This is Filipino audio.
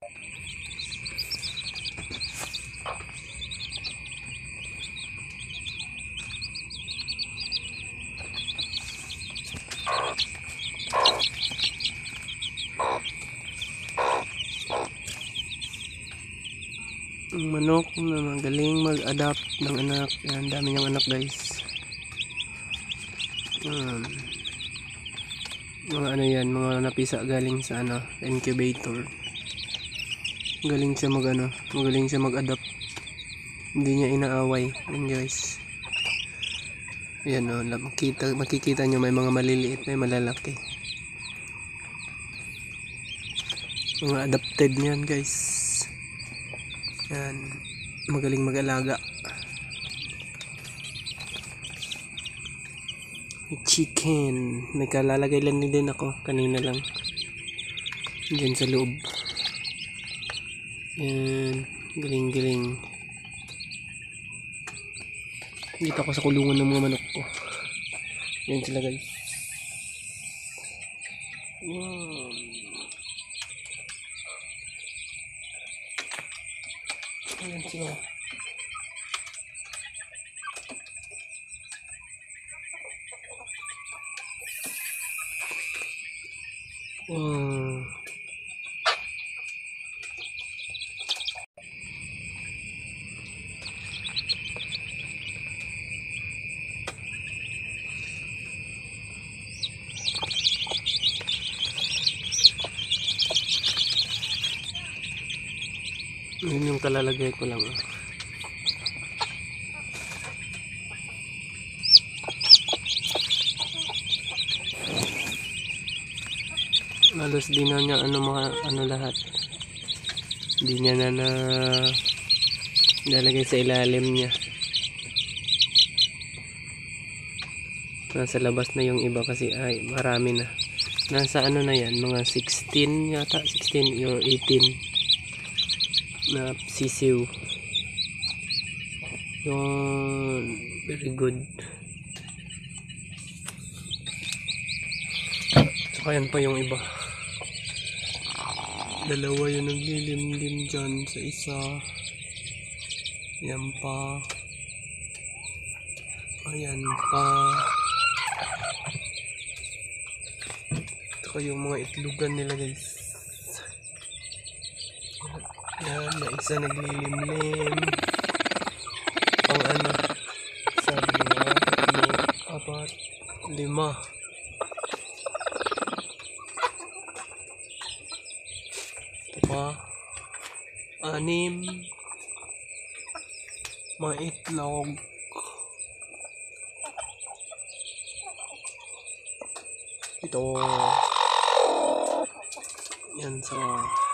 Ang manok na magaling mag-adapt ng anak. Yan, dami niyang anak guys. Mga ano yan, mga napisa galing sa ano, incubator. Magaling siya magaling siya mag-adapt. Hindi niya inaaway. Yan guys. Yan o, makikita nyo may mga maliliit, may malalaki. Mga adapted niyan guys. Yan, magaling mag-alaga. Chicken, may kalalagay lang din ako kanina lang dyan sa loob. Yan, galing. Dito ako sa kulungan ng mga manok ko. Yan sila guys. Wow. Ayan sila. Wow. Yun yung kalalagay ko lang. Halos di na niya ano lahat. Di niya na nalagay sa ilalim niya. Nasa labas na yung iba kasi ay marami na. Nasa ano na yan, mga 16 yata, 16 or 18 na sisiw. Yun, very good. Saka yan pa yung iba. Dalawa yung naglilimlim dyan sa isa. Yan pa. Ayan pa. Saka yung mga itlogan nila guys. Yan, na isa naglilimlim. Pang ano, sabi nga, 3, 4, 5. Pa, 6, mga itlog. Ito yan sa